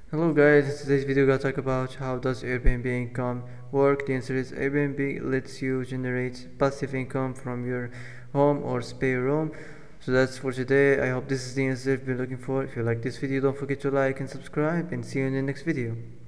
Hello guys, in today's video we're gonna talk about how does Airbnb income work. The answer is Airbnb lets you generate passive income from your home or spare room. So that's for today. I hope this is the answer you've been looking for. If you like this video, don't forget to like and subscribe, and see you in the next video.